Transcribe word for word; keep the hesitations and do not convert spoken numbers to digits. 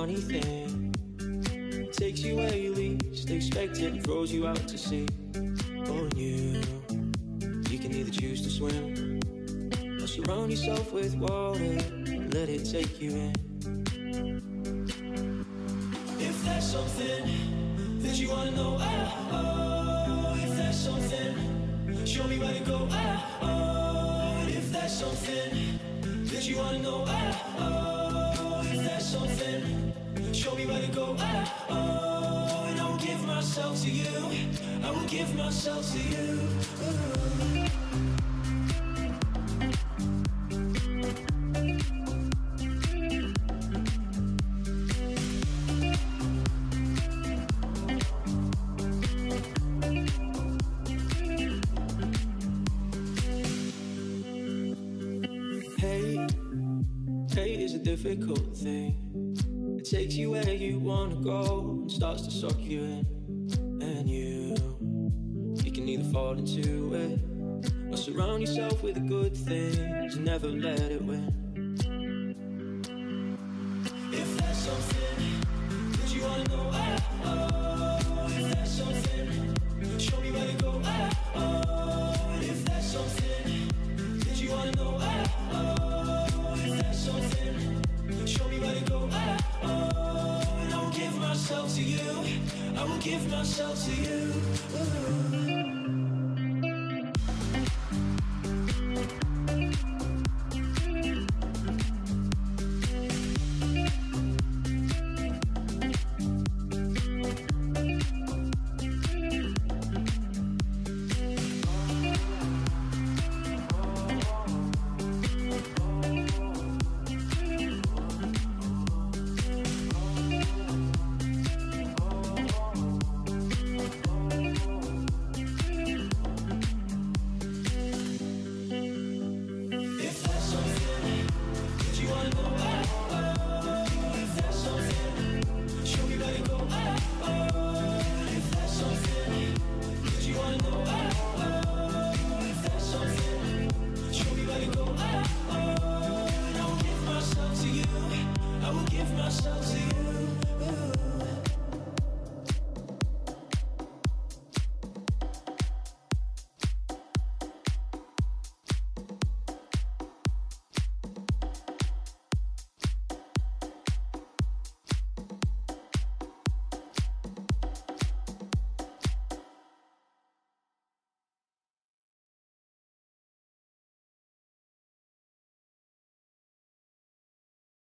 funny thing. Takes you where you least expect it, throws you out to sea. Oh, and you, you can either choose to swim or surround yourself with water and let it take you in. If there's something that you wanna know, ah, oh, if there's something, show me where to go, ah, oh, and if there's something that you wanna know, ah, oh, if there's something, show me where to go, ah, oh, and I will give myself to you, I will give myself to you. Ooh. Difficult thing. It takes you where you wanna go and starts to suck you in. And you, you can either fall into it or surround yourself with the good things and never let it win. If there's something that you wanna know, ah, oh, if there's something, show me where to go, ah, oh, and if there's something that you wanna know, ah, oh, if there's something, show me where to go, ah, oh, and I will give myself to you, I will give myself to you. Ooh. I will give myself to you.